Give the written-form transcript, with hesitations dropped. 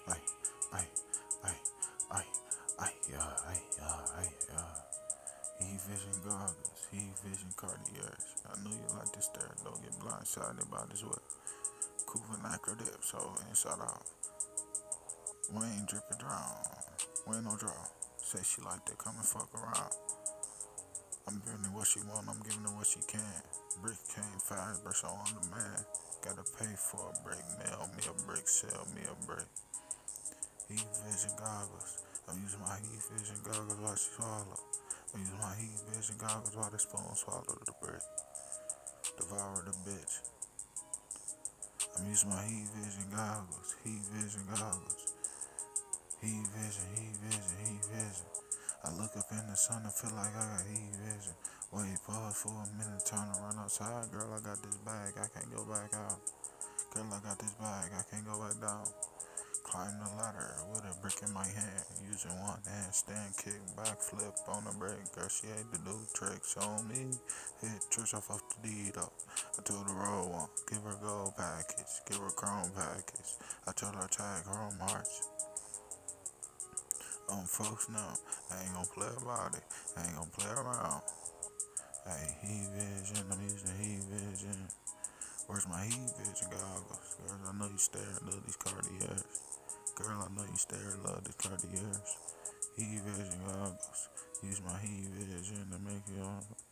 ay, ay, ay, ay, ay, Heat vision goggles, heat vision Cartiers. I know you like this there, don't get blindsided by this what? Cool vernacular dip, so inside out. We ain't drip or drown. We ain't no draw. Say she like that, come and fuck around. I'm giving her what she want, I'm giving her what she can. Brick came fast, brush on demand. Gotta pay for a break, mail me a brick, sell me a brick. Heat vision goggles. I'm using my heat vision goggles while she swallow. I'm using my heat vision goggles while the spoon swallow the brick. Devour the bitch. I'm using my heat vision goggles. Heat vision goggles. Heat vision, heat vision, heat vision. I look up in the sun and feel like I got heat vision. Wait, pause for a minute, turn around outside. Girl, I got this bag, I can't go back out. Girl, I got this bag, I can't go back down. Climb the ladder with a brick in my hand. Using one hand, stand, kick, backflip on the brake. Girl, she hate to do tricks on me. Hit tricks off the deed up. I told her roll one, give her gold package, give her chrome package. I told her tag her on March. Folks know, I ain't gonna play about it. I ain't gonna play around. Hey, heat vision, I'm using heat vision. Where's my heat vision goggles? Girl, I know you stare at these Cartiers. Girl, I know you stare at these Cartiers. Heat vision goggles. Use my heat vision to make you on.